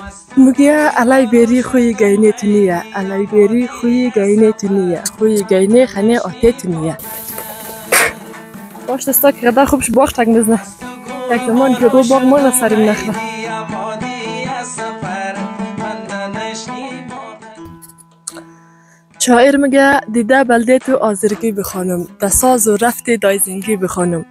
میگه الای بری خوی گینه تونیه الای بری خوی گینه تونیه خوی گینه خنه آته تونیه باش دستا که قدر خوبش باخت تک مزنه یک زمان که گو باغ مغل سریم نخره شاعر میگه دیده بلده تو آزرگی بخوانم ده ساز و رفت دایزنگی بخوانم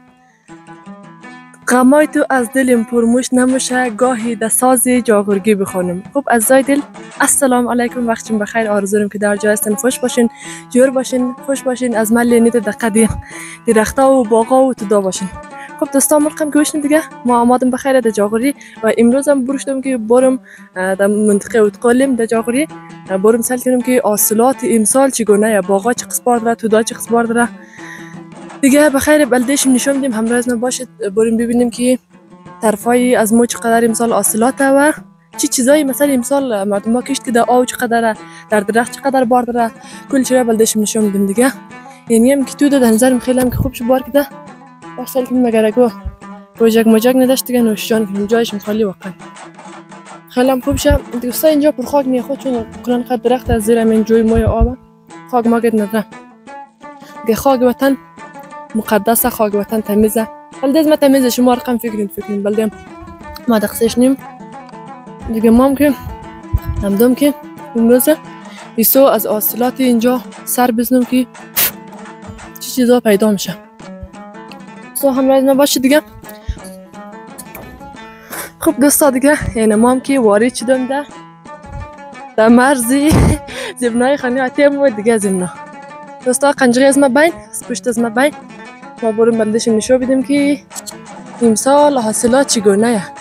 غمای تو از دلم پرموش نموشه گاهی ده ساز جاغرگی بخوانم. خب عزیزای دل السلام علیکم وقتتون بخیر آرزویم که در جای هستین خوش باشین جور باشین خوش باشین از مل نیت دقیقه درختا و باغا و تودا باشین. خب دوستان مرقم که بشین دیگه ما آمادم بخیر در جاغوری و امروز هم برشتم که برم در منطقه اتقالیم در جاغوری برم سل کنم که حاصلات امسال چگونه باغا چه قسم داره تودا چه قسم داره دیگه بخیر بلدهش نشون میدیم همراه از من باشید بریم ببینیم که طرفای از ما چقدر امسال حاصلات و چی چیزایی مثلا امسال مردم ها کشت که آو چقدر در درخت چقدر بار داره کل چیزا بلدهش نشون میدیم دیگه یعنی هم که تو در نظرم خیلی هم که خوبش بار کده باشه که مگرگو روجک مجاک نداشت دیگه نوشجان کنیم جایش خالی واقعا خیلی هم خوبشه دوستا اینجا پر خاک میخواد چون کلان قد درخت از زیر من جوی موی آب خاک ماگد نداره دیگه خاک وطن مقدس خاک وطن تمیزه بلده از ما تمیزه شما رقم فکرین بلده ما دقسش نیم دیگه ما هم که همدم که امروز ایسو از حاصلات اینجا سر بزنم که چی چیزا پیدا میشه سو همراه از ما باشه دیگه. خب دوستا دیگه یعنی ما هم که وارد شدم در مرزی زبنای خانه عتیم و دیگه زمنا دوستا قنجقی از ما بین پشت از ما بین ما بریم بلدش نشو بدیم که امسال حاصلات چگونه یه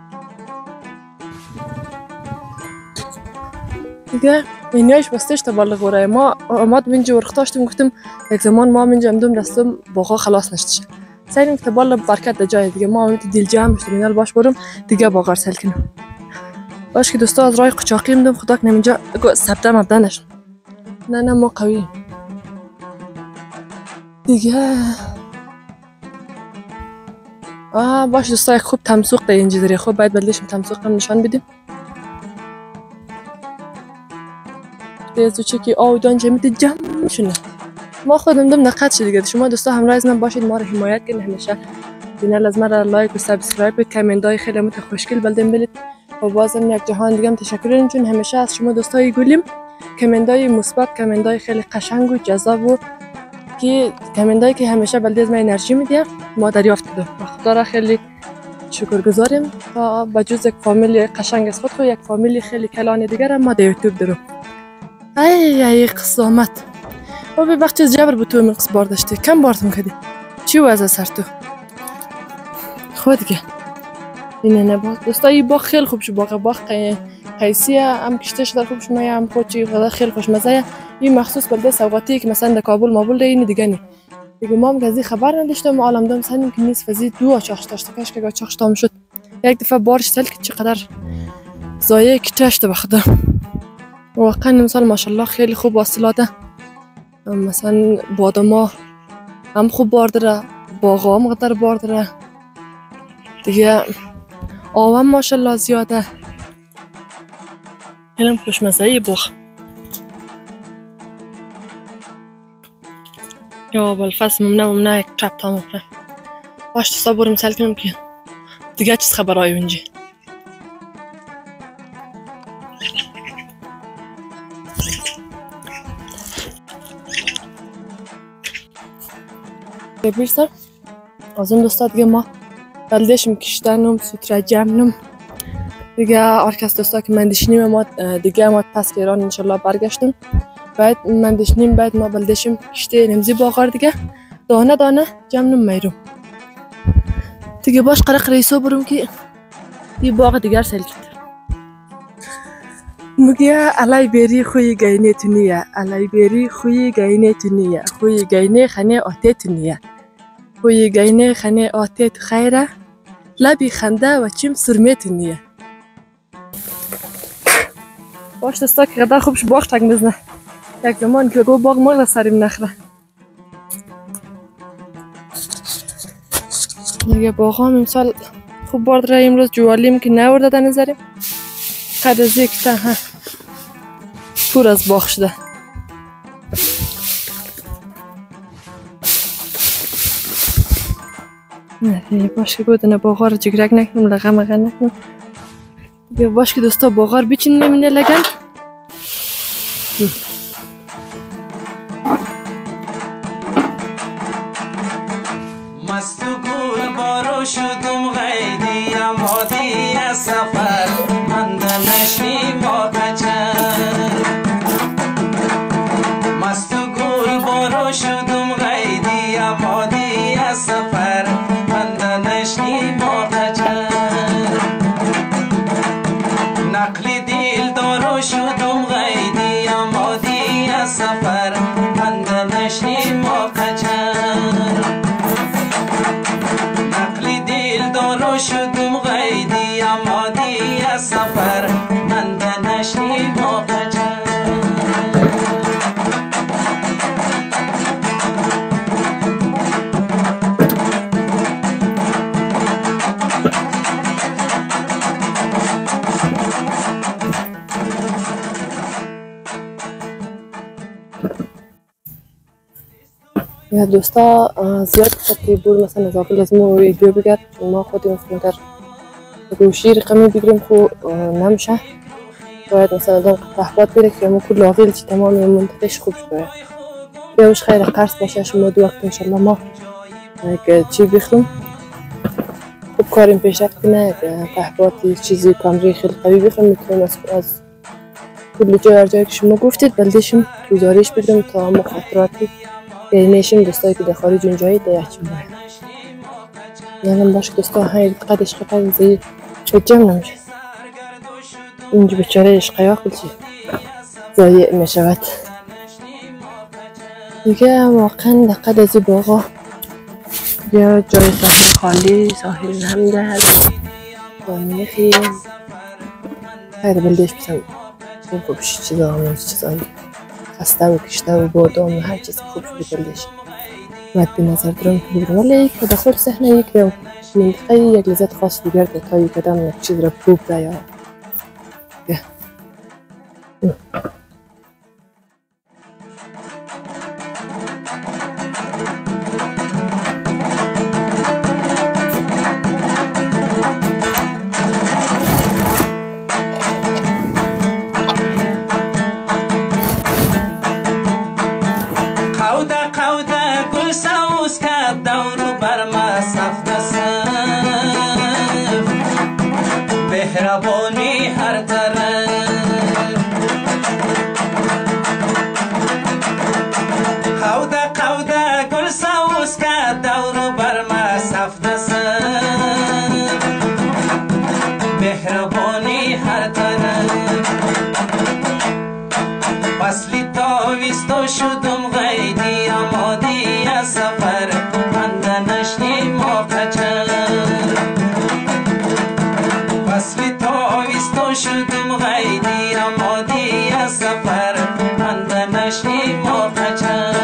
دیگه اینیاش بستش تا بالا غوره ما آماد اینجا ورختاشتم گفتم یک زمان ما اینجا امدوم دستم باقا خلاص نشتشه سعیم که تا بالا برکت در جای دیگه ما امیت دیل جمع شدیم باش برم دیگه باقار سل کنم باش که دوستا از رای قچاقی امدوم خدا کنم اینجا سبته مبده نشم نه ما قوی دیگه باش دوستا یک خوب تمسوق در اینجا داره خوب باید بلدشم تمسوق هم نشان بدیم دیزو چه که آودان جمعیت جمع شونه ما خودم دم دقت شد دیگه شما دوستا همراه از من باشید ما رو حمایت کنید همیشه دینال از من را لایک و سابسکرایب کنید کامنتای خیلی مت خوشگل بلدم بلید و بازم یک جهان دیگه هم تشکر چون همیشه از شما دوستای گلیم کامنتای مثبت کامنتای خیلی قشنگ و جذاب و که کامنتایی که همیشه بلده از من انرژی میده ما دریافت کردم و خدا را خیلی شکرگزاریم تا بجز یک فامیل قشنگ از خود یک فامیل خیلی کلان دیگر ما در یوتیوب دارم ای قسامت و به بخش از جبر بتو من قص بار داشته کم بارتم کردی چی وضع سر تو خود دیگه اینه نباز دوستایی باغ خیلی خوب شو باغ قیسیه هم کشتش در خوب شما هم خودی خیلی خوش مزه این مخصوص بلده سوقاتی که مثلا در کابل مابل اینه دیگه نه دیگه ما هم از خبر نداشتم عالم دام سنیم که نیست فزید دو چاخش داشته کاش که چاخش تام شد یک دفعه بارش سل که چقدر زایه کشته بخدا واقعا امسال ماشاءالله خیلی خوب حاصلاته مثلا بادام هم خوب بار داره باغا هم قدر بار داره دیگه آوام ماشاءالله زیاده خیلی خوشمزه باغ یا بالفصل ممنه یک چپ تا ممنه باش دستا برم سل کنم که دیگه چیز خبرهای اونجا ببیرسم از اون دوستا دیگه ما بلدشم کشتنم سوتره جمنم دیگه آرکست دوستا که من دشنیم ما دیگه ما پس که ایران انشالله برگشتم باید من دشنیم باید ما بلدشم کشته نمزی باغار دیگه دانه دانه جمنم میرم دیگه باش قرق رئیسو برم که دی باغ دیگر سل کرد میگه الای بری خوی گینه تونیه الای بری خوی گینه تونیه خوی گینه خنه آته تونیه خوی گینه خنه آته تو خیره لبی خنده و چیم سرمه تونیه باش دستا که قدر خوبش باغ تک مزنه یک زمان که گو باغ مغل سریم نخره دیگه باغ هم امسال خوب بار داره امروز جوالیم که نورده در نظریم قد از یک تا ها پر از باغ شده. نه باش که گودن باغا رو جگرک نکنم لغه مغه نکنم. بیا باش که دوستا باغا رو بیچین نمینه لگن. مست گل بارو شدم غیدی آمادی از سفر من نشنی ما کچر. مست گل بارو شدم غیدی آمادی از سفر من نشنی ما کچر. نقل دل دارو شدم غیدی آمادی از سفر من نشنی ما کچر. دارو شدم غیدی آمادی از سفر من نشنی با کجر. یا دوستا زیاد خطی بود مثلا از آقل از ما ویدیو بگرد چون ما خودی مثلا در روشی رقمی بگیریم خو نمیشه. باید مثلا دان تحبات بیره که ما کل آقل چی تمام منطقش خوب شده. بیاوش خیلی قرص باشه شما دو وقت انشالله ما که چی بخرم خوب کاریم پیشرفت کنه که تحباتی چیزی کامری خیلی قوی بخرم میتونم از کل جای هر جایی که شما گفتید بلدشم گزارش بگیرم تا مخاطراتی نیشیم دوستایی که در خارج اونجایی دیگه باید یعنی باشه دوستا های قدش قدر زی جمع نمیشه اینجا بچاره عشقیا کلچی ضایع میشود دیگه. واقعا در قدر زی باقا یا جای ساحل خالی ساحل نمده بانی خیلی خیلی بلدش بسن خوبش چیزا همون چیزایی خسته و کشته و بادام و هر چیز خوب شده بلدش باید به نظر درم که بگیرم ولی که داخل صحنه یک رو منطقه یک لذت خاص بگرده تا یک قدم یک چیز را خوب را یا مهربانی هر طرف قوده گل سوز که دور بر ما سفته سر مهربانی هر طرف فصلی تاویستو شدم غیدی آمادی از سفر من نشنی ما کچر. فصلی تاویستو شدم غیدی آمادی از سفر من نشنی ما کچر.